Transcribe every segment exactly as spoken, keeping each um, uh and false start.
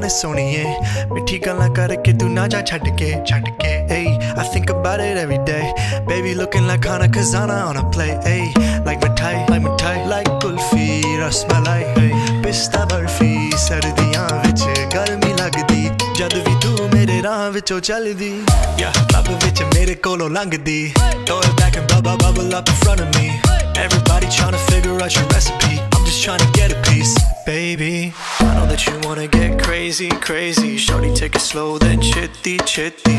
want is सोनिए मिठी गल्लां करके तू ना जा छड्ड के छड्ड के hey I think about it every day baby looking like Hana Kazana on a play hey like mithai like mithai like kulfi rasmalai hey pista barfi sardiyan vich garmi lagdi jad vi tu mere raah vichon chaldi yeah love vich mere kolo langdi throw it back and bubble bubble up in front of me everybody trying to figure out your recipe I'm just trying to get a piece baby I know that you wanna get crazy crazy shorty take it slow then chitty chitty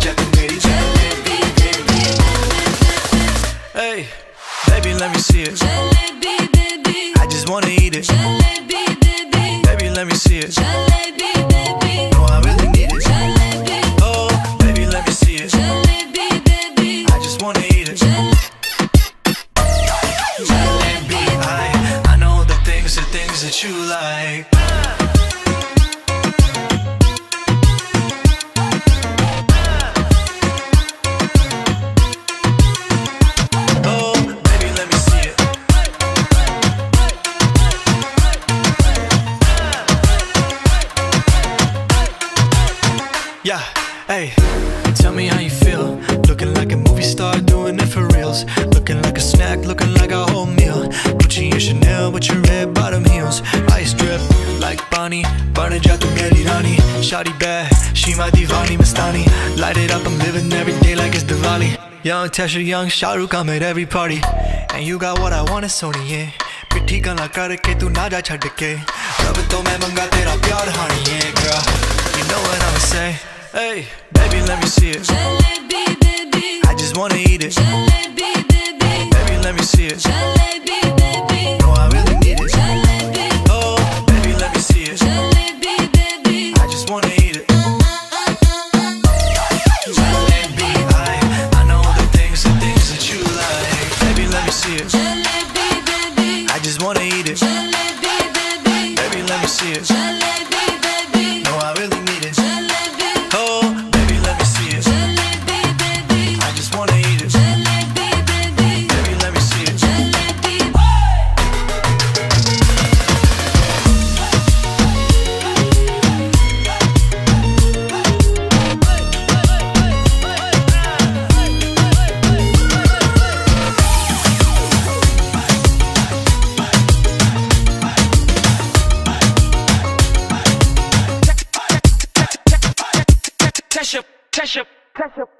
hey baby let me see it Jalebi baby I just wanna eat it Jalebi baby baby let me see it Jalebi baby no I really need it Jalebi oh baby let me see it Jalebi baby I just wanna eat it Jalebi I I know the things the things that you like yeah, hey, tell me how you feel looking like a movie star doing it for reals looking like a snack, looking like a whole meal Gucci and Chanel with your red bottom heels ice drip like Bonnie burn ja tu meri rani shawty bad, she my divani mastani light it up, I'm living every day like it's Diwali young Tesha, young Shah Rukh, I'm at every party and you got what I want is सोनिए मिठी गल्लां करके तू ना जा छड्ड के रब तो मैं मंगा तेरा प्यार हानिए girl you know what I'ma say hey baby let me see it Jalebi baby I just wanna eat it Jalebi baby baby let me see it Jalebi baby no I really need it Jalebi oh baby let me see it Jalebi baby I just wanna eat it Jalebi I I know the things the things that you like baby let me see it Jalebi baby I just wanna eat it Jalebi baby baby let me see it Jalebi baby no I really need it Jalebi oh baby let me see it Jalebi baby I just wanna eat it Jalebi baby baby let me see it Jalebi Tesha, Tesha, Tesha.